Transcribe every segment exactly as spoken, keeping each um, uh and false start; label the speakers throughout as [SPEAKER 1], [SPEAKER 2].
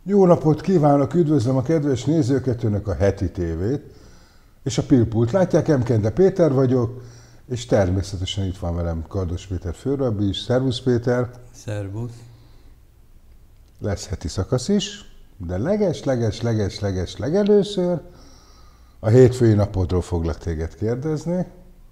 [SPEAKER 1] Jó napot kívánok, üdvözlöm a kedves nézőket, önök a Heti tévét és a Pilpult. Látják, Emkende Péter vagyok, és természetesen itt van velem Kardos Péter főrabbi is. Szervusz Péter!
[SPEAKER 2] Szervusz!
[SPEAKER 1] Lesz heti szakasz is, de leges, leges, leges, leges, legelőször a hétfői napodról foglak téged kérdezni.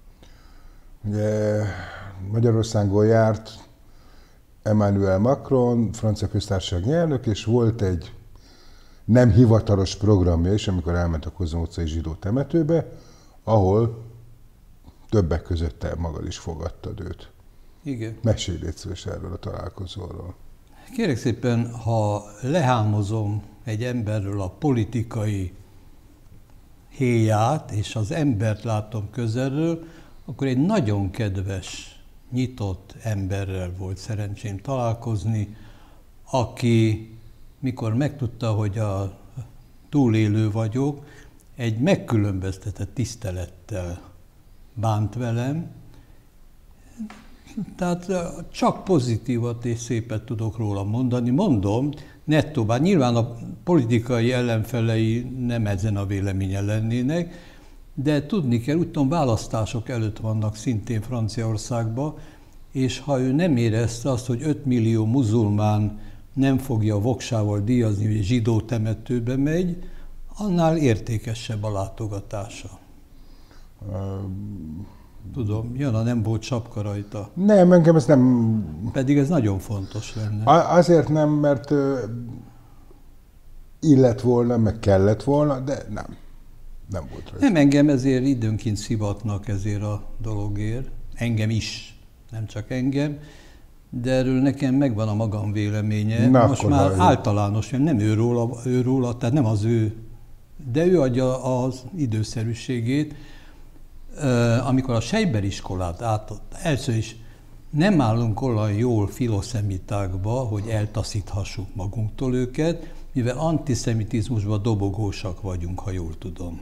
[SPEAKER 1] Ugye Magyarországon járt Emmanuel Macron, francia köztársasági elnök, és volt egy nem hivatalos programja is, amikor elment a Kozma utcai zsidó temetőbe, ahol többek között te magad is fogadtad őt.
[SPEAKER 2] Igen.
[SPEAKER 1] Mesélj légy szíves erről a találkozóról.
[SPEAKER 2] Kérek szépen, ha lehámozom egy emberről a politikai héját, és az embert látom közelről, akkor egy nagyon kedves, nyitott emberrel volt szerencsém találkozni, aki, mikor megtudta, hogy a túlélő vagyok, egy megkülönböztetett tisztelettel bánt velem. Tehát csak pozitívat és szépet tudok róla mondani. Mondom, nettó, bár nyilván a politikai ellenfelei nem ezen a véleményen lennének, de tudni kell, úgy tudom, választások előtt vannak szintén Franciaországban, és ha ő nem érezte azt, hogy öt millió muzulmán nem fogja a voksával díjazni, hogy zsidó temetőbe megy, annál értékesebb a látogatása. Um, Tudom, Jana, nem volt sapka rajta.
[SPEAKER 1] Nem, engem ez nem...
[SPEAKER 2] Pedig ez nagyon fontos lenne.
[SPEAKER 1] Azért nem, mert illet volna, meg kellett volna, de nem. Nem volt rajta.
[SPEAKER 2] Nem, engem ezért időnként szivatnak ezért a dologért. Engem is, nem csak engem. De erről nekem megvan a magam véleménye.
[SPEAKER 1] Na,
[SPEAKER 2] most már
[SPEAKER 1] halljuk.
[SPEAKER 2] általános, nem őróla, őróla, tehát nem az ő, de ő adja az időszerűségét. Amikor a Seiber iskolát átadta, először is nem állunk olyan jól filoszemitákba, hogy eltaszíthassuk magunktól őket, mivel antiszemitizmusban dobogósak vagyunk, ha jól tudom.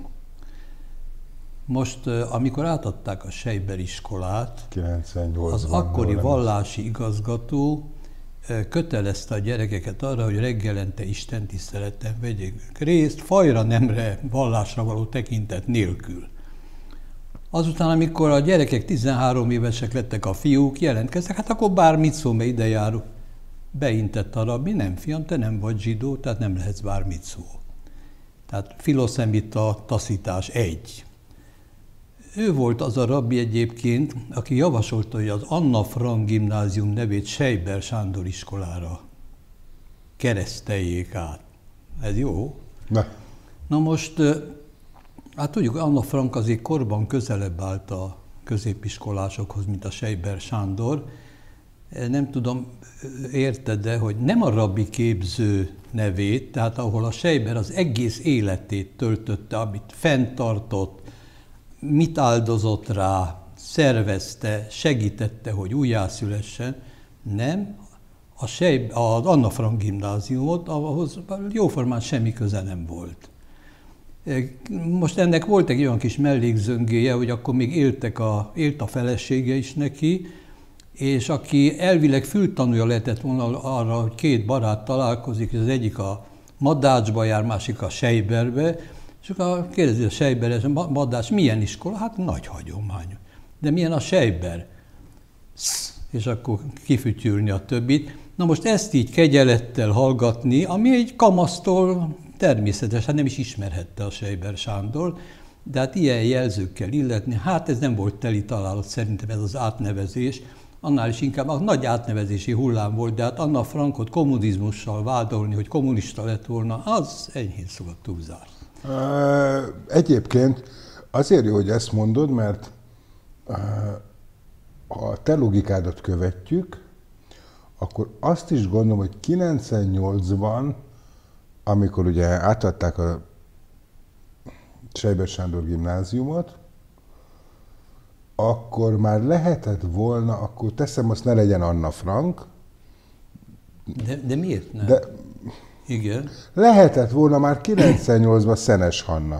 [SPEAKER 2] Most, amikor átadták a Seiber iskolát, az akkori vallási igazgató kötelezte a gyerekeket arra, hogy reggelente istentiszteleten vegyék részt, fajra nemre, vallásra való tekintet nélkül. Azután, amikor a gyerekek tizenhárom évesek lettek, a fiúk jelentkeztek, hát akkor bármit szól, mert ide jár, beintett a rabbi, nem fiam, te nem vagy zsidó, tehát nem lehetsz bármit szó. Tehát filoszemita taszítás egy. Ő volt az a rabbi egyébként, aki javasolta, hogy az Anna Frank gimnázium nevét Seiber Sándor iskolára kereszteljék át. Ez jó?
[SPEAKER 1] Ne.
[SPEAKER 2] Na most, hát tudjuk, Anna Frank azért korban közelebb állt a középiskolásokhoz, mint a Seiber Sándor. Nem tudom, érted-e, hogy nem a rabbi képző nevét, tehát ahol a Seiber az egész életét töltötte, amit fenntartott, mit áldozott rá, szervezte, segítette, hogy újjászülessen, nem, a Seiber, az Anna Frank gimnáziumot, ahhoz jóformán semmi köze nem volt. Most ennek volt egy olyan kis mellékzöngéje, hogy akkor még éltek a, élt a felesége is neki, és aki elvileg fültanúja lehetett volna arra, hogy két barát találkozik, az egyik a Madácsba jár, másik a Seiberbe, és akkor kérdezi a Seiber, ez a Madács milyen iskola? Hát nagy hagyomány. De milyen a Seiber? És akkor kifütyülni a többit. Na most ezt így kegyelettel hallgatni, ami egy kamasztól természetes, hát nem is ismerhette a Seiber Sándor, de hát ilyen jelzőkkel illetni, hát ez nem volt teli találat, szerintem ez az átnevezés, annál is inkább a nagy átnevezési hullám volt, de hát Anna Frankot kommunizmussal vádolni, hogy kommunista lett volna, az enyhén szóval túlzás.
[SPEAKER 1] Egyébként azért jó, hogy ezt mondod, mert ha a te logikádat követjük, akkor azt is gondolom, hogy kilencvennyolcban, amikor ugye átadták a Seiber Sándor gimnáziumot, akkor már lehetett volna, akkor teszem, azt ne legyen Anna Frank.
[SPEAKER 2] De, de miért nem?
[SPEAKER 1] De
[SPEAKER 2] igen.
[SPEAKER 1] Lehetett volna már kilencvennyolcban Szenes Hanna.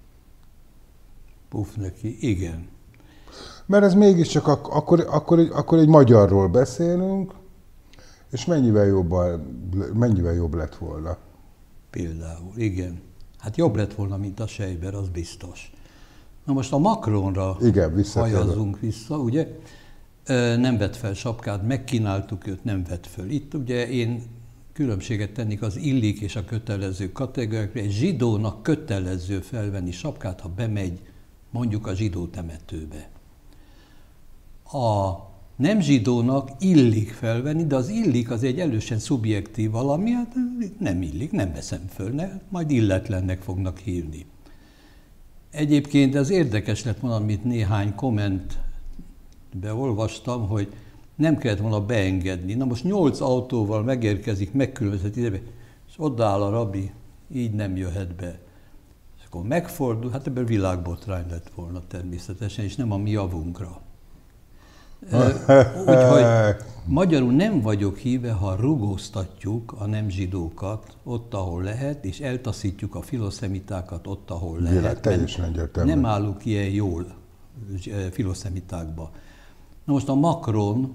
[SPEAKER 2] Puff neki, igen.
[SPEAKER 1] Mert ez mégiscsak ak- akkor, akkor, akkor egy magyarról beszélünk, és mennyivel jobb, mennyivel jobb lett volna.
[SPEAKER 2] Például, igen. Hát jobb lett volna, mint a Seiber, az biztos. Na most a Macronra
[SPEAKER 1] igen,
[SPEAKER 2] hajazunk vissza, ugye? Nem vett fel sapkát, megkínáltuk őt, nem vett föl. Itt ugye én különbséget tennék az illik és a kötelező kategóriákra. Egy zsidónak kötelező felvenni sapkát, ha bemegy mondjuk a zsidó temetőbe. A nem zsidónak illik felvenni, de az illik az egy elősen szubjektív valami, hát nem illik, nem veszem föl, ne, majd illetlennek fognak hívni. Egyébként ez érdekes lett volna, amit néhány kommentbe olvastam, hogy nem kellett volna beengedni. Na most nyolc autóval megérkezik, megkülönböztet idebe, és odaáll a rabbi, így nem jöhet be. És akkor megfordul, hát ebből világbotrány lett volna természetesen, és nem a mi javunkra. Úgyhogy magyarul nem vagyok híve, ha rugóztatjuk a nem zsidókat ott, ahol lehet, és eltaszítjuk a filoszemitákat ott, ahol lehet. Nem állunk ilyen jól filoszemitákba. Na most a Macron,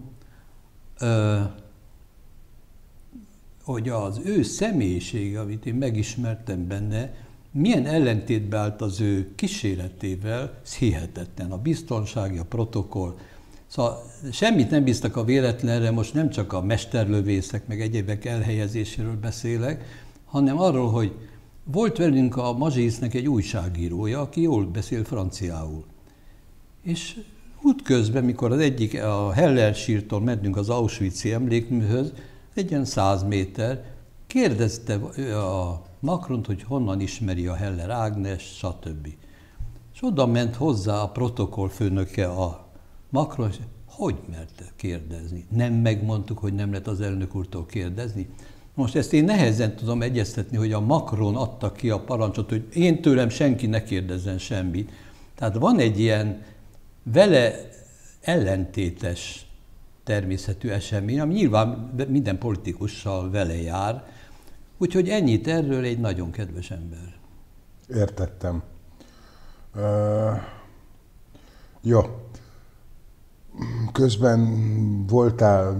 [SPEAKER 2] hogy az ő személyisége, amit én megismertem benne, milyen ellentétbe állt az ő kíséretével, ez hihetetlen. A biztonsági, a protokoll. Szóval semmit nem bíztak a véletlenre, most nem csak a mesterlövészek, meg egyébek elhelyezéséről beszélek, hanem arról, hogy volt velünk a Mazsisznek egy újságírója, aki jól beszél franciául. És útközben, mikor az egyik, a Heller sírtól mentünk az Auschwitz-i emlékműhöz, egy ilyen száz méter, kérdezte a Macront, hogy honnan ismeri a Heller Ágnes, stb. És oda ment hozzá a protokollfőnöke a Macron, hogy merte kérdezni? Nem megmondtuk, hogy nem lehet az elnök úrtól kérdezni? Most ezt én nehezen tudom egyeztetni, hogy a Macron adta ki a parancsot, hogy én tőlem senki ne kérdezzen semmit. Tehát van egy ilyen vele ellentétes természetű esemény, ami nyilván minden politikussal vele jár. Úgyhogy ennyit erről, egy nagyon kedves ember.
[SPEAKER 1] Értettem. Uh, jó. Közben voltál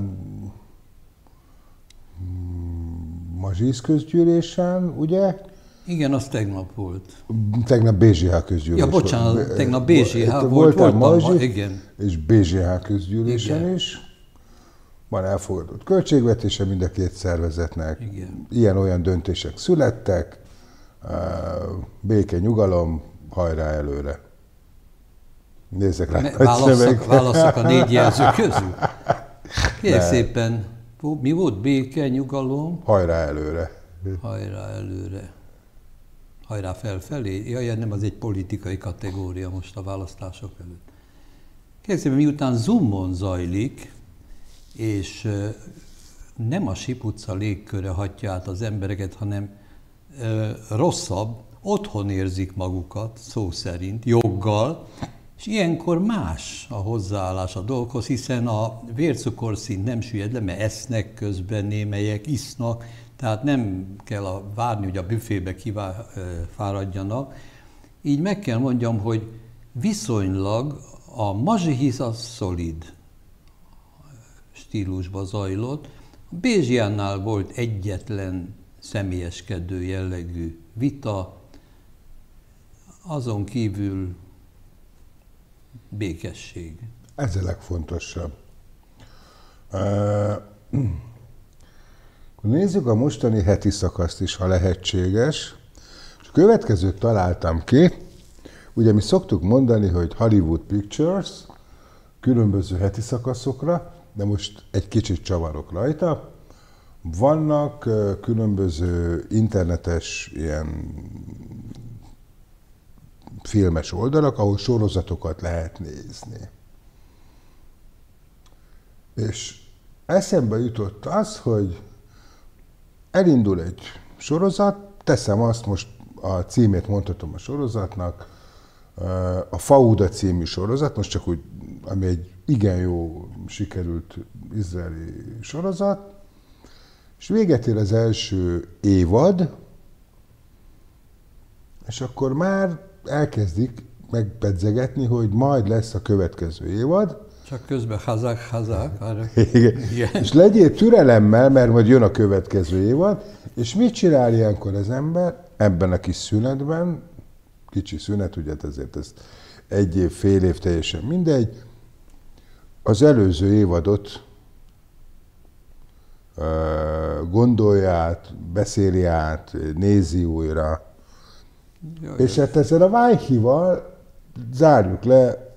[SPEAKER 1] Mazsisz közgyűlésen, ugye?
[SPEAKER 2] Igen, az tegnap volt.
[SPEAKER 1] Tegnap bé zé há közgyűlés.
[SPEAKER 2] Ja, bocsánat, tegnap bé zé há volt,
[SPEAKER 1] voltál
[SPEAKER 2] voltam,
[SPEAKER 1] Mazsisz,
[SPEAKER 2] igen.
[SPEAKER 1] És bé zé há közgyűlésen igen. is. Van elfogadott költségvetése mind a két szervezetnek. Igen. Ilyen-olyan döntések születtek. Béke, nyugalom, hajrá előre. Nézzek rá.
[SPEAKER 2] Válasszak, válasszak a négy jelző közül. Kérlek szépen, mi volt? Béke, nyugalom?
[SPEAKER 1] Hajrá előre.
[SPEAKER 2] Hajrá előre. Hajrá felfelé? Jaj, nem, az egy politikai kategória most a választások előtt. Kérlek szépen, miután Zoomon zajlik, és nem a Sip utca légköre hatja át az embereket, hanem rosszabb, otthon érzik magukat, szó szerint, joggal, és ilyenkor más a hozzáállás a dolgokhoz, hiszen a vércukorszint nem süllyed le, mert esznek közben, némelyek isznak, tehát nem kell a, várni, hogy a büfébe kifáradjanak. Így meg kell mondjam, hogy viszonylag a Mazsihisz az szolid stílusba zajlott. A Bézsiánnál volt egyetlen személyeskedő jellegű vita, azon kívül békesség.
[SPEAKER 1] Ez a legfontosabb. Nézzük a mostani heti szakaszt is, ha lehetséges. És a következőt találtam ki. Ugye mi szoktuk mondani, hogy Hollywood Pictures különböző heti szakaszokra, de most egy kicsit csavarok rajta. Vannak különböző internetes ilyen filmes oldalak, ahol sorozatokat lehet nézni. És eszembe jutott az, hogy elindul egy sorozat, teszem azt, most a címét mondhatom a sorozatnak, a Fauda című sorozat, most csak úgy, ami egy igen jó sikerült izraeli sorozat, és véget ér az első évad, és akkor már elkezdik megpedzegetni, hogy majd lesz a következő évad,
[SPEAKER 2] Csak közben hazák, hazák. Arra...
[SPEAKER 1] Igen. Igen. És legyél türelemmel, mert majd jön a következő évad, és mit csinál ilyenkor az ember ebben a kis szünetben, kicsi szünet, ugye ezért ez egy év, fél év, teljesen mindegy, az előző évadot gondolja át, beszéli át, nézi újra. Jaj, és hát ezzel a Vájhival zárjuk le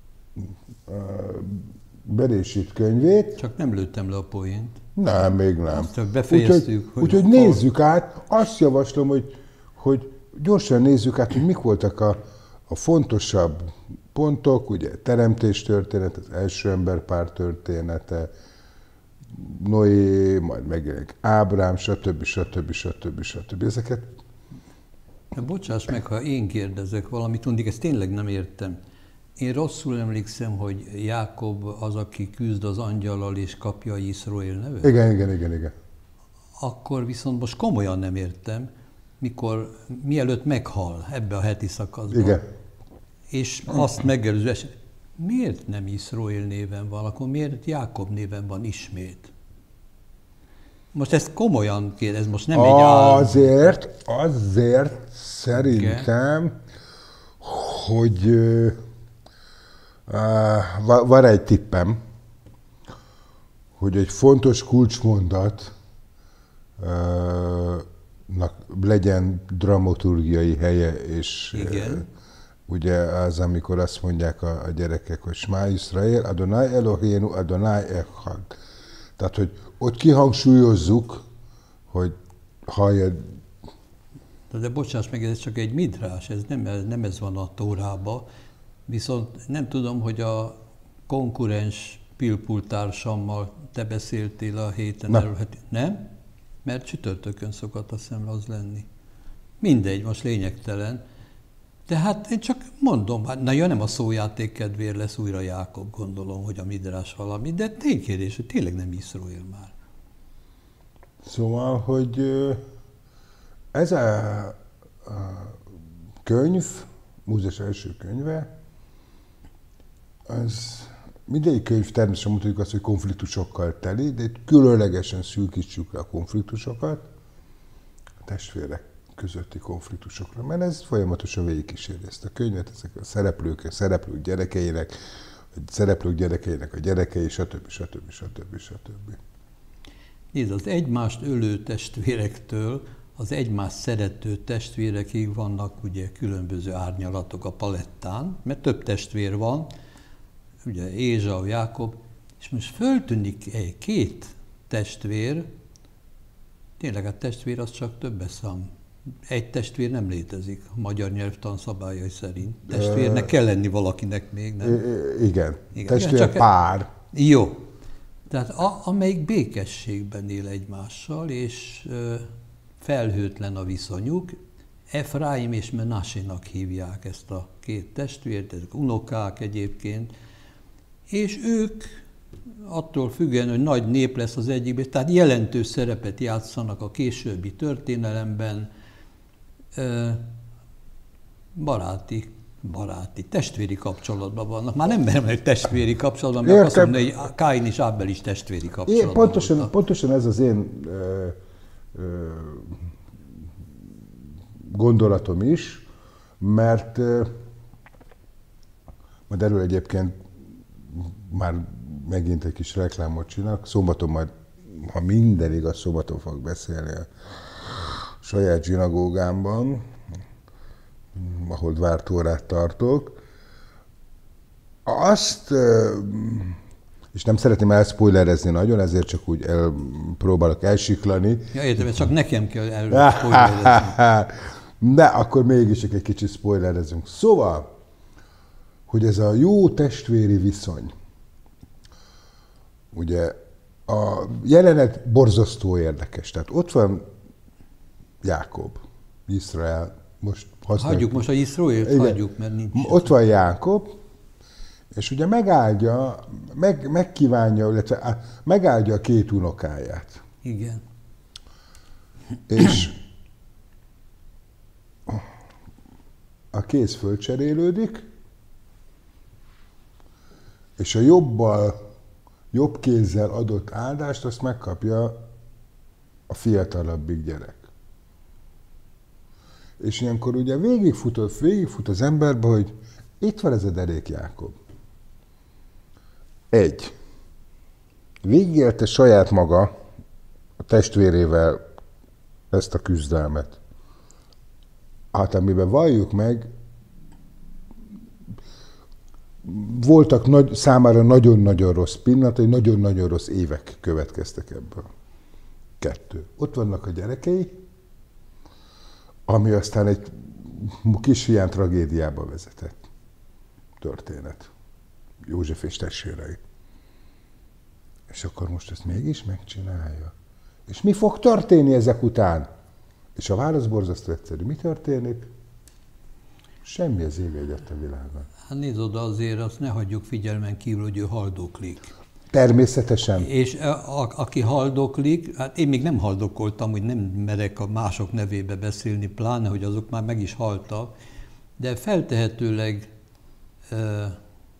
[SPEAKER 1] Berésít könyvét.
[SPEAKER 2] Csak nem lőttem le a poént.
[SPEAKER 1] Nem, még nem.
[SPEAKER 2] Azt csak befejeztük.
[SPEAKER 1] Úgyhogy úgy, nézzük át, azt javaslom, hogy, hogy gyorsan nézzük át, hogy mik voltak a, a fontosabb pontok, ugye teremtés történet, az első emberpár története, Noé, majd megjelenik Ábrám, stb. stb. stb. stb. Ezeket...
[SPEAKER 2] Bocsáss meg, ha én kérdezek valamit, mindig ezt tényleg nem értem. Én rosszul emlékszem, hogy Jákob az, aki küzd az angyallal és kapja Iszrael nevet?
[SPEAKER 1] Igen, igen, igen, igen.
[SPEAKER 2] Akkor viszont most komolyan nem értem, mikor, mielőtt meghal ebbe a heti szakaszban.
[SPEAKER 1] Igen.
[SPEAKER 2] És azt megelőző eset, miért nem Iszrael néven van, akkor miért Jákob néven van ismét? Most ezt komolyan kérdez, most nem egy állam.
[SPEAKER 1] Azért, azért szerintem, okay. hogy uh, van egy tippem, hogy egy fontos kulcsmondat uh, legyen dramaturgiai helye, és uh, ugye az, amikor azt mondják a, a gyerekek, hogy Smá Iszrael, Adonai Elohénu, Adonai Echad. Tehát, hogy ott kihangsúlyozzuk, hogy hallja...
[SPEAKER 2] De, de bocsáss meg, ez csak egy midrás, ez nem, nem ez van a Tórában. Viszont nem tudom, hogy a konkurens pilpultársammal te beszéltél a héten erről. Nem? Mert csütörtökön szokott azt hiszem az lenni. Mindegy, most lényegtelen. De hát én csak mondom, na ja, nem a szójáték kedvéért lesz újra Jákob, gondolom, hogy a midrás valami, de ténykérdés, hogy tényleg nem Iszrael már.
[SPEAKER 1] Szóval, hogy ez a, a könyv, Mózes első könyve, az mindegyik könyv természetesen mutatjuk azt, hogy konfliktusokkal teli, de itt különlegesen szűkítsük le a konfliktusokat a testvérek közötti konfliktusokra, mert ez folyamatosan végigkíséri ezt a könyvet, ezek a szereplők, a szereplők gyerekeinek, a szereplők gyerekeinek a gyerekei, stb. stb. stb. stb.
[SPEAKER 2] Nézd, az egymást ölő testvérektől az egymást szerető testvérekig vannak ugye különböző árnyalatok a palettán, mert több testvér van, ugye Ézsau, Jákob, és most föltűnik egy két testvér, tényleg a testvér az csak többes szám. Egy testvér nem létezik a magyar nyelvtan szabályai szerint. Testvérnek kell lenni valakinek még, nem?
[SPEAKER 1] Igen, igen. Testvér csak pár.
[SPEAKER 2] Jó. Tehát a, amelyik békességben él egymással, és ö, felhőtlen a viszonyuk, Efraim és Menasénak hívják ezt a két testvért, ezek unokák egyébként, és ők attól függően, hogy nagy nép lesz az egyikben, tehát jelentős szerepet játszanak a későbbi történelemben, baráti, baráti, testvéri kapcsolatban vannak. Már nem merem, hogy testvéri kapcsolatban, mert azt mondom, hogy Káin és Ábel is testvéri kapcsolatban
[SPEAKER 1] pontosan, pontosan ez az én ö, ö, gondolatom is, mert ö, majd erről egyébként már megint egy kis reklámot csinálok. Szombaton majd, ha minden igaz, szombaton fog beszélni a saját zsinagógámban, ahol vártórát tartok. Azt, és nem szeretném elszpoilerezni nagyon, ezért csak úgy el, próbálok elsiklani.
[SPEAKER 2] Ja, értem, csak nekem kell elszpoilerezni.
[SPEAKER 1] De akkor mégis egy kicsit spoilerezünk. Szóval, hogy ez a jó testvéri viszony, ugye a jelenet borzasztó érdekes. Tehát ott van Jákob, Izrael, most használjuk.
[SPEAKER 2] Hagyjuk most a Izraelt, hagyjuk, mert nincs.
[SPEAKER 1] Ott van Jákob, és ugye megáldja, meg, megkívánja, illetve megáldja a két unokáját.
[SPEAKER 2] Igen.
[SPEAKER 1] És a kéz fölcserélődik, és a jobbal, jobb kézzel adott áldást, azt megkapja a fiatalabbik gyerek. És ilyenkor ugye végigfut, végigfut az emberbe, hogy itt van ez a derék Jákob. Egy. Végigélte saját maga a testvérével ezt a küzdelmet. Hát amiben valljuk meg, voltak nagy, számára nagyon-nagyon rossz pillanatai, nagyon-nagyon rossz évek következtek ebből. Kettő. Ott vannak a gyerekei, ami aztán egy kisfián tragédiába vezetett történet. József és testvérei. És akkor most ezt mégis megcsinálja. És mi fog történni ezek után? És a válasz borzasztó egyszerű. Mi történik? Semmi az ég egyet a világon.
[SPEAKER 2] Hát nézd oda, azért azt ne hagyjuk figyelmen kívül, hogy ő haldoklik.
[SPEAKER 1] Természetesen.
[SPEAKER 2] És a, a, aki haldoklik, hát én még nem haldokoltam, hogy nem merek a mások nevébe beszélni, pláne, hogy azok már meg is haltak, de feltehetőleg e,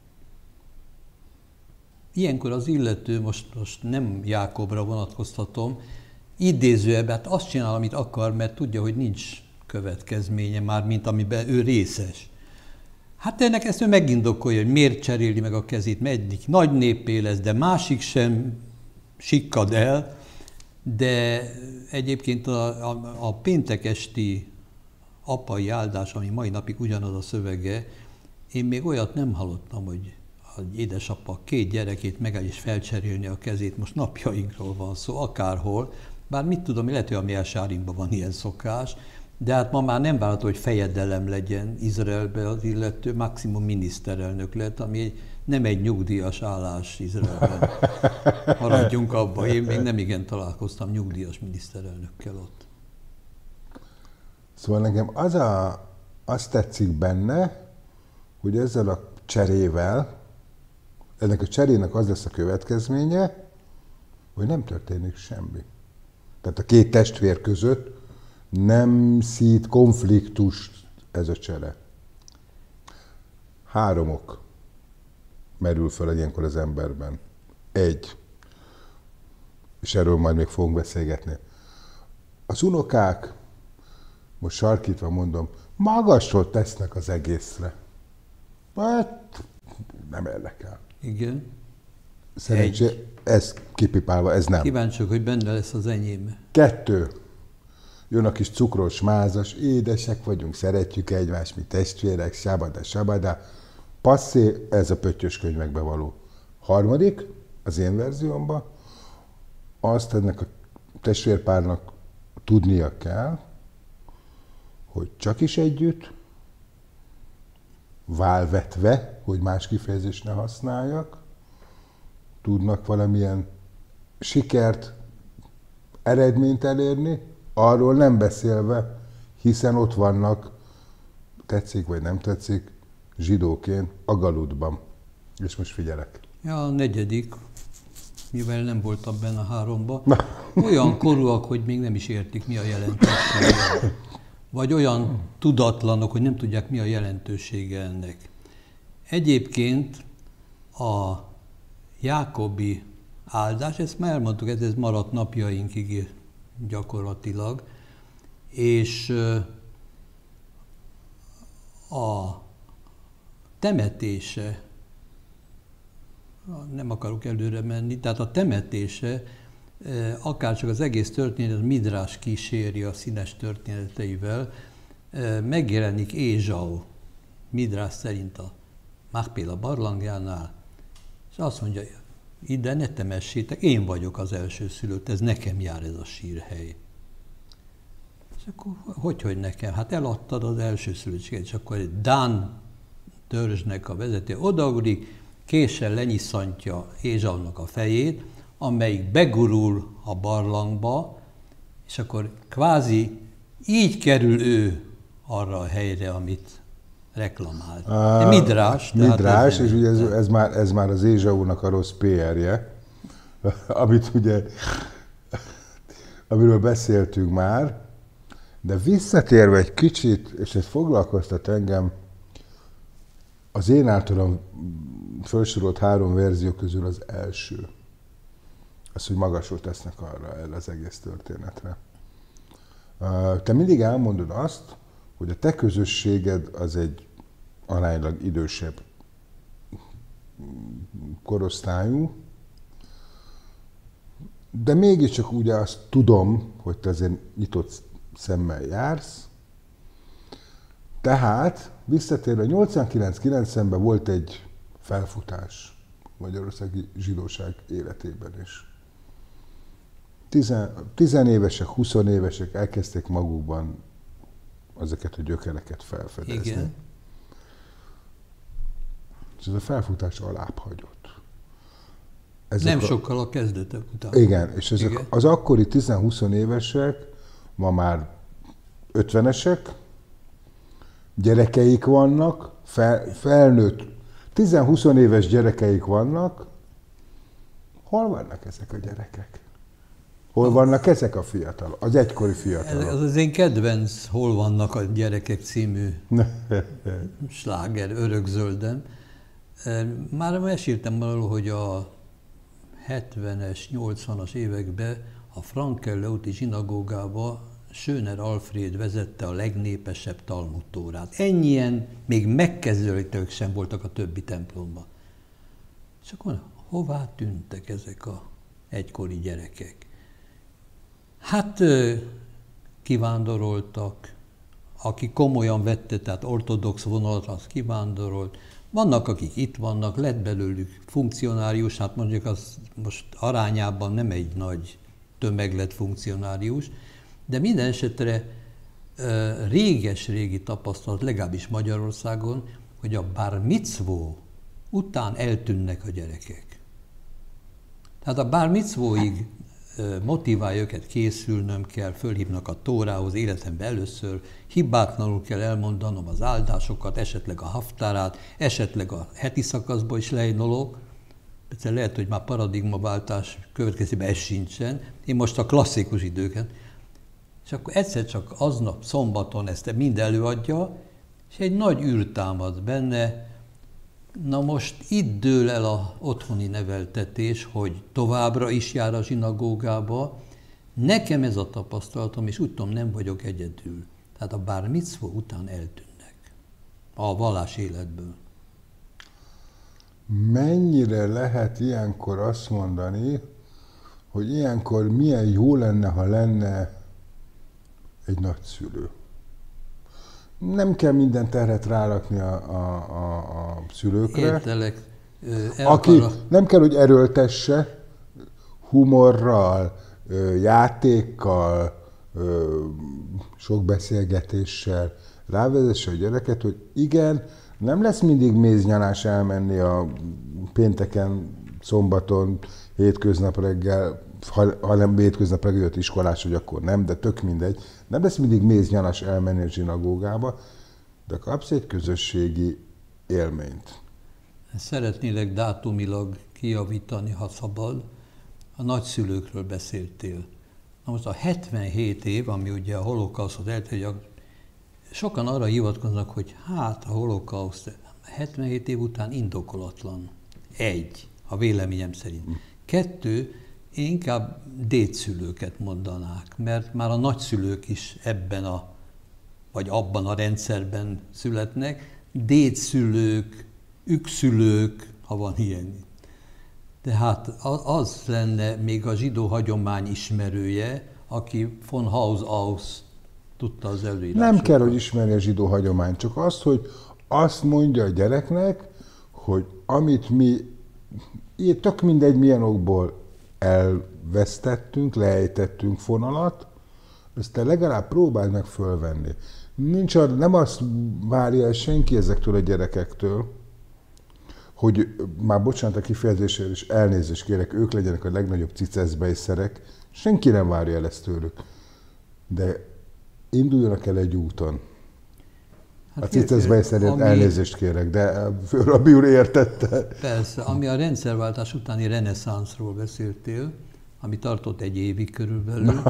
[SPEAKER 2] ilyenkor az illető, most, most nem Jákobra vonatkoztatom, idézőjebb, hát azt csinál, amit akar, mert tudja, hogy nincs következménye már, mint amiben ő részes. Hát ennek ezt ő megindokolja, hogy miért cseréli meg a kezét, mert egyik nagy néppé lesz, de másik sem sikkad el, de egyébként a, a, a péntek esti apai áldás, ami mai napig ugyanaz a szövege, én még olyat nem hallottam, hogy az édesapa két gyerekét meg el is felcserélni a kezét, most napjainkról van szó, akárhol, bár mit tudom, lehet, hogy a Mielsárimban van ilyen szokás, de hát ma már nem várható, hogy fejedelem legyen Izraelbe az illető, maximum miniszterelnök lett, ami egy, nem egy nyugdíjas állás Izraelben. Maradjunk abba, én még nem igen találkoztam nyugdíjas miniszterelnökkel ott.
[SPEAKER 1] Szóval nekem az a, azt tetszik benne, hogy ezzel a cserével, ennek a cserének az lesz a következménye, hogy nem történik semmi. Tehát a két testvér között nem szít konfliktust ez a csere. Három ok merül fel ilyenkor az emberben. Egy, és erről majd még fogunk beszélgetni. Az unokák, most sarkítva mondom, magasról tesznek az egészre. Hát nem érdekel.
[SPEAKER 2] Igen.
[SPEAKER 1] Szerencsé, ez kipipálva, ez nem.
[SPEAKER 2] Kíváncsiak, hogy benne lesz az enyém.
[SPEAKER 1] Kettő. Jön a kis cukros, mázas, édesek vagyunk, szeretjük egymást, mi testvérek, sabada, sabada. Passzé, ez a pöttyös könyvekbe való. Harmadik, az én verziómban, azt ennek a testvérpárnak tudnia kell, hogy csak is együtt, válvetve, hogy más kifejezést ne használjak, tudnak valamilyen sikert, eredményt elérni, arról nem beszélve, hiszen ott vannak, tetszik vagy nem tetszik, zsidóként a Galudban. És most figyelek.
[SPEAKER 2] Ja, a negyedik, mivel nem voltam benne a háromba, olyan korúak, hogy még nem is értik, mi a jelentősége. Vagy olyan tudatlanok, hogy nem tudják, mi a jelentősége ennek. Egyébként a jákobi áldás, ezt már elmondtuk, ez, ez maradt napjainkig gyakorlatilag, és a temetése, nem akarok előre menni, tehát a temetése, akárcsak az egész történet, Midrás kíséri a színes történeteivel, megjelenik Ézsau, Midrás szerint a Machpéla barlangjánál, és azt mondja, ide ne temessétek, én vagyok az elsőszülött, ez nekem jár ez a sírhely. És akkor hogy, hogy nekem? Hát eladtad az elsőszülöttséget, és akkor egy Dán törzsnek a vezető odaugrik, késsel lenyisszantja Ézsaunak a fejét, amelyik begurul a barlangba, és akkor kvázi így kerül ő arra a helyre, amit reklamált. De Midrás.
[SPEAKER 1] Midrás, és ugye ez, ez, már, ez már az Ézsaunak a rossz pé er-je, amit ugye, amiről beszéltünk már, de visszatérve egy kicsit, és ez foglalkoztat engem, az én általam felsorolt három verzió közül az első. Az, hogy magasról tesznek arra, erre az egész történetre. Te mindig elmondod azt, hogy a te közösséged az egy aránylag idősebb korosztályú, de mégiscsak ugye azt tudom, hogy te azért nyitott szemmel jársz. Tehát visszatérve nyolcvankilenc-kilencvenben volt egy felfutás magyarországi zsidóság életében is. Tizen, tizenévesek, huszonévesek elkezdték magukban ezeket a gyökereket felfedezni.
[SPEAKER 2] Igen.
[SPEAKER 1] És ez a felfutás alább hagyott.
[SPEAKER 2] Ezek Nem a... sokkal a kezdetek után.
[SPEAKER 1] Igen, és ezek
[SPEAKER 2] Igen.
[SPEAKER 1] az akkori tíz-húsz évesek ma már ötvenesek, gyerekeik vannak, fel, felnőtt, tíz-húsz éves gyerekeik vannak. Hol vannak ezek a gyerekek? Hol vannak ezek a fiatalok? Az egykori fiatalok.
[SPEAKER 2] Ez az én kedvenc Hol vannak a gyerekek című sláger, örökzöldem. Már meséltem arról, hogy a hetvenes, nyolcvanas években a Frankenleúti zsinagógába Schöner Alfred vezette a legnépesebb Talmud tórát. Ennyien még megkezdődők sem voltak a többi templomban. És akkor hová tűntek ezek a egykori gyerekek? Hát kivándoroltak, aki komolyan vette, tehát ortodox vonalat, az kivándorolt. Vannak, akik itt vannak, lett belőlük funkcionárius, hát mondjuk az most arányában nem egy nagy tömeg lett funkcionárius, de minden esetre réges-régi tapasztalat, legalábbis Magyarországon, hogy a bar mitzvó után eltűnnek a gyerekek. Tehát a bar mitzvóig motiválja őket, készülnöm kell, fölhívnak a tórához életemben először, hibátlanul kell elmondanom az áldásokat, esetleg a haftárát, esetleg a heti szakaszba is lejnolok. Persze lehet, hogy már paradigmaváltás következében ez sincsen. Én most a klasszikus időket. És akkor egyszer csak aznap, szombaton ezt mind előadja, és egy nagy űr támad benne. Na most itt dől el az otthoni neveltetés, hogy továbbra is jár a zsinagógába. Nekem ez a tapasztalatom, és úgy tudom, nem vagyok egyedül. Tehát a bár mitzvó után eltűnnek a vallás életből.
[SPEAKER 1] Mennyire lehet ilyenkor azt mondani, hogy ilyenkor milyen jó lenne, ha lenne egy nagyszülő? Nem kell minden terhet rárakni a, a, a, a szülőkre.
[SPEAKER 2] Értelek.
[SPEAKER 1] Aki akar... nem kell, hogy erőltesse, humorral, játékkal, sok beszélgetéssel rávezesse a gyereket, hogy igen, nem lesz mindig méznyalás elmenni a pénteken, szombaton, hétköznap reggel, ha nem hétköznap reggel jött iskolás, hogy akkor nem, de tök mindegy. Nem lesz mindig méznyalás elmenni a zsinagógába, de kapsz egy közösségi élményt.
[SPEAKER 2] Szeretnélek dátumilag kijavítani, ha szabad. A nagyszülőkről beszéltél. Na most a hetvenhét év, ami ugye a holokausztot eltűnik, sokan arra hivatkoznak, hogy hát a holokauszt hetvenhét év után indokolatlan. Egy, a véleményem szerint. Kettő, én inkább dédszülőket mondanák, mert már a nagyszülők is ebben a, vagy abban a rendszerben születnek. Dédszülők, ükszülők, ha van ilyen. Tehát az lenne még a zsidó hagyomány ismerője, aki von Haus aus tudta az előírásokat.
[SPEAKER 1] Nem kell, hogy ismerje a zsidó hagyományt, csak azt, hogy azt mondja a gyereknek, hogy amit mi, tök mindegy milyen okból elvesztettünk, leejtettünk fonalat, ezt te legalább próbáld meg fölvenni. Nincs, nem azt várja senki ezektől a gyerekektől, hogy már bocsánat a kifejezésért is elnézést kérek, ők legyenek a legnagyobb ciceszbejszerek, senki nem várja el ezt tőlük. De induljanak el egy úton. Hát a ciceszbejszerért ami... elnézést kérek, de Rabbi úr értette.
[SPEAKER 2] Persze, ami a rendszerváltás utáni reneszánszról beszéltél, ami tartott egy évig körülbelül.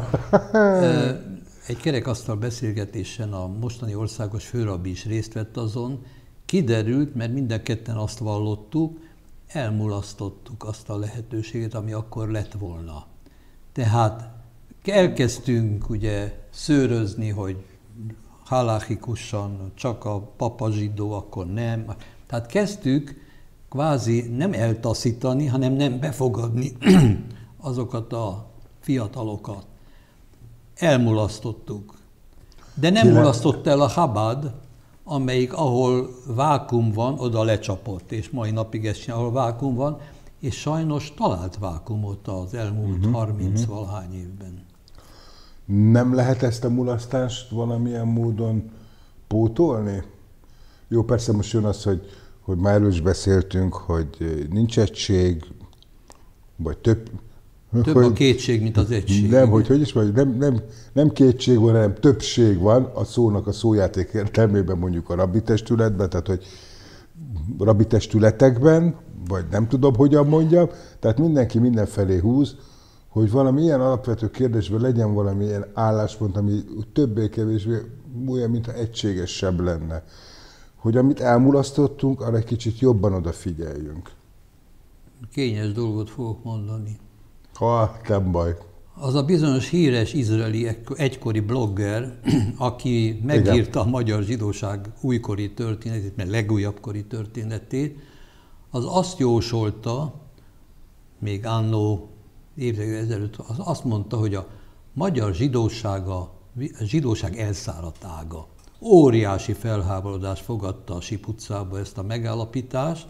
[SPEAKER 2] Egy kerekasztal beszélgetésen a mostani országos főrabbi is részt vett azon, kiderült, mert minden ketten azt vallottuk, elmulasztottuk azt a lehetőséget, ami akkor lett volna. Tehát elkezdtünk ugye szőrözni, hogy halachikusan csak a papa zsidó, akkor nem. Tehát kezdtük kvázi nem eltaszítani, hanem nem befogadni azokat a fiatalokat. Elmulasztottuk. De nem mulasztott el a Chabad, amelyik ahol vákum van, oda lecsapott, és mai napig ezt csinál, ahol vákum van, és sajnos talált vákumot az elmúlt uh-huh, harminc-valahány uh-huh. évben.
[SPEAKER 1] Nem lehet ezt a mulasztást valamilyen módon pótolni? Jó, persze most jön az, hogy, hogy már erről is beszéltünk, hogy nincs egység, vagy több...
[SPEAKER 2] Több
[SPEAKER 1] hogy,
[SPEAKER 2] a kétség, mint az egység.
[SPEAKER 1] Nem, hogy hogy is vagy, nem, nem, nem kétség van, hanem többség van a szónak a szójáték értelmében, mondjuk a rabbi testületben, tehát hogy rabbi testületekben, vagy nem tudom, hogyan mondjam, tehát mindenki mindenfelé húz, hogy valami ilyen alapvető kérdésben legyen valami ilyen álláspont, ami többé-kevésbé olyan, mintha egységesebb lenne. Hogy amit elmulasztottunk, arra egy kicsit jobban odafigyeljünk.
[SPEAKER 2] Kényes dolgot fogok mondani.
[SPEAKER 1] Ha, nem baj.
[SPEAKER 2] Az a bizonyos híres izraeli egykori blogger, aki megírta Igen. a magyar zsidóság újkori történetét, mert legújabb kori történetét, az azt jósolta, még annó évekkel ezelőtt, az azt mondta, hogy a magyar zsidósága, a zsidóság elszáradt ága. Óriási felháborodás fogadta a Sip utcába ezt a megállapítást.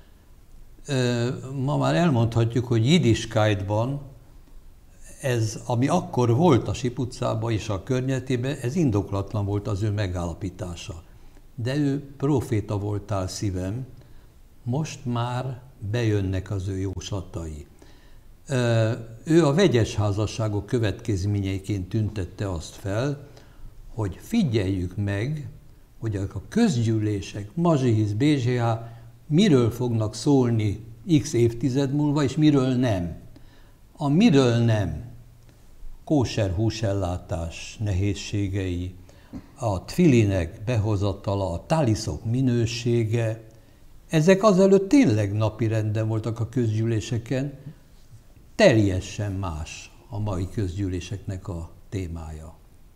[SPEAKER 2] Ma már elmondhatjuk, hogy Jiddischkeitban ez, ami akkor volt a Sip utcában és a környezetében, ez indoklatlan volt az ő megállapítása. De ő proféta voltál szívem, most már bejönnek az ő jóslatai. Ő a vegyes házasságok következményeiként tüntette azt fel, hogy figyeljük meg, hogy a közgyűlések, Mazsihisz, bé zé há miről fognak szólni x évtized múlva, és miről nem. A miről nem, kóser húsellátás nehézségei, a tfilinek behozatala, a taliszok minősége, ezek azelőtt tényleg napirenden voltak a közgyűléseken, teljesen más a mai közgyűléseknek a témája.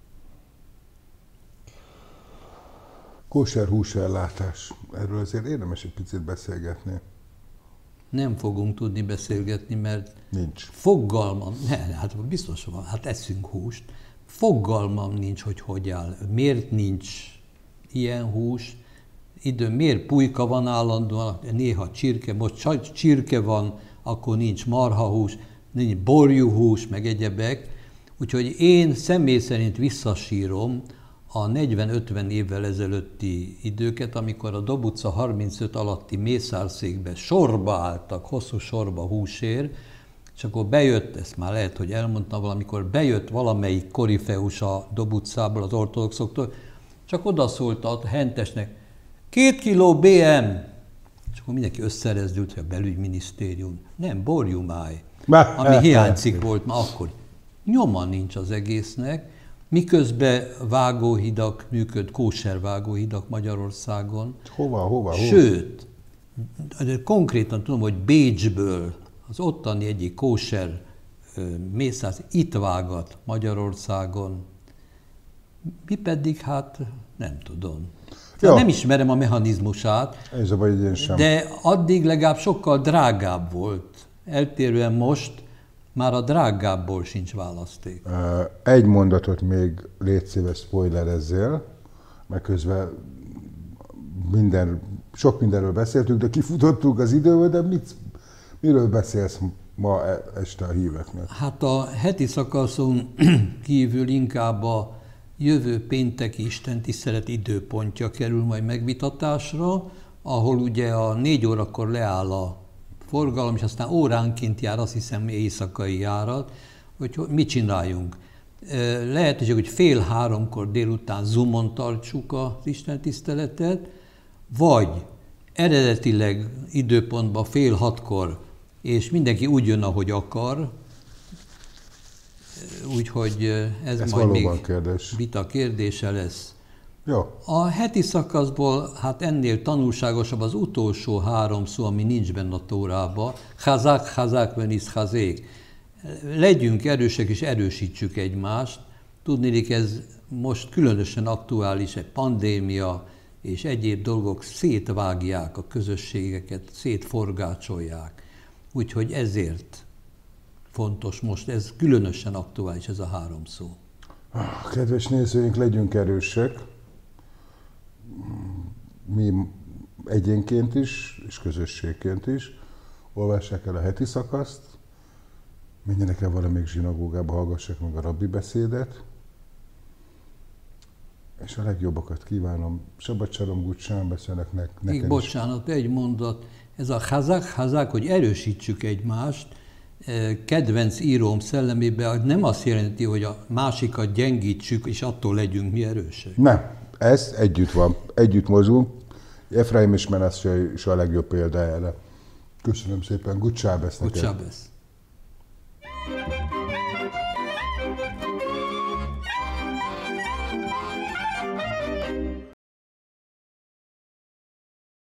[SPEAKER 1] Kóser húsellátás. Erről azért érdemes egy picit beszélgetni.
[SPEAKER 2] Nem fogunk tudni beszélgetni, mert
[SPEAKER 1] nincs.
[SPEAKER 2] Fogalmam, ne, hát biztos van, hát eszünk húst, fogalmam nincs, hogy hogy áll. Miért nincs ilyen hús? Idő, miért pulyka van állandóan, néha csirke, most csirke van, akkor nincs marhahús, nincs borjúhús, meg egyebek. Úgyhogy én személy szerint visszasírom a negyven-ötven évvel ezelőtti időket, amikor a Dob utca harmincöt alatti mészárszékbe sorba álltak, hosszú sorba húsért, és akkor bejött, ezt már lehet, hogy elmondtam valamikor, bejött valamelyik korifeus a Dob utcából, az ortodoxoktól, csak odaszólt a hentesnek, két kiló bé em, és akkor mindenki összerezdült, hogy a belügyminisztérium, nem, borjumáj, ami hiányzik volt ma akkor. Nyoma nincs az egésznek, miközben vágóhidak működ, kóser vágóhidak Magyarországon.
[SPEAKER 1] Hova, hova, hova?
[SPEAKER 2] Sőt, konkrétan tudom, hogy Bécsből az ottani egyik kóser mészász itt vágat Magyarországon. Mi pedig hát nem tudom. Ja. Nem ismerem a mechanizmusát,
[SPEAKER 1] Ez a baj, én sem.
[SPEAKER 2] De addig legalább sokkal drágább volt. Eltérően most már a drágábbból sincs választék.
[SPEAKER 1] Egy mondatot még légy szíves spoilerezzél, mert közben minden, sok mindenről beszéltünk, de kifutottunk az időből, de mit, miről beszélsz ma este a híveknek?
[SPEAKER 2] Hát a heti szakaszon kívül inkább a jövő pénteki istentisztelet időpontja kerül majd megvitatásra, ahol ugye a négy órakor leáll a forgalom, és aztán óránként jár, azt hiszem, éjszakai járat, hogy mit csináljunk. Lehetőség, hogy fél háromkor délután Zoomon tartsuk az istentiszteletet, vagy eredetileg időpontban fél hatkor, és mindenki úgy jön, ahogy akar, úgyhogy ez, ez majd még
[SPEAKER 1] kérdés.
[SPEAKER 2] vita kérdése lesz.
[SPEAKER 1] Jó.
[SPEAKER 2] A heti szakaszból hát ennél tanulságosabb az utolsó három szó, ami nincs benne a Tórában. Hazák, hazák, venisz, hazék. Legyünk erősek és erősítsük egymást. Tudnélik, ez most különösen aktuális, egy pandémia és egyéb dolgok szétvágják a közösségeket, szétforgácsolják. Úgyhogy ezért fontos most, ez különösen aktuális ez a három szó.
[SPEAKER 1] Kedves nézőink, legyünk erősek. Mi egyénként is, és közösségként is. Olvassák el a heti szakaszt, menjenek el valamelyik zsinagógába, hallgassák meg a rabbi beszédet, és a legjobbakat kívánom. Shabbat shalom, Gucsán beszélnek neked
[SPEAKER 2] Még bocsánat, egy mondat. Ez a hazák, hazák, hogy erősítsük egymást, kedvenc íróm szellemében nem azt jelenti, hogy a másikat gyengítsük, és attól legyünk mi erősek.
[SPEAKER 1] Nem, ez együtt van, együtt mozgunk. Efraim és Menasszé is a legjobb példa erre. Köszönöm szépen, Gut Sábesz neked.
[SPEAKER 2] Gut Sábesz.